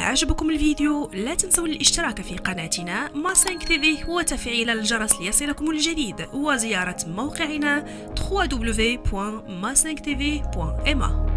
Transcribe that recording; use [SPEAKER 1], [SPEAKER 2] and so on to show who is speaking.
[SPEAKER 1] عجبكم الفيديو لا تنسوا الاشتراك في قناتنا ما5 تي في وتفعيل الجرس ليصلكم الجديد وزيارة موقعنا www.ma5tv.ma.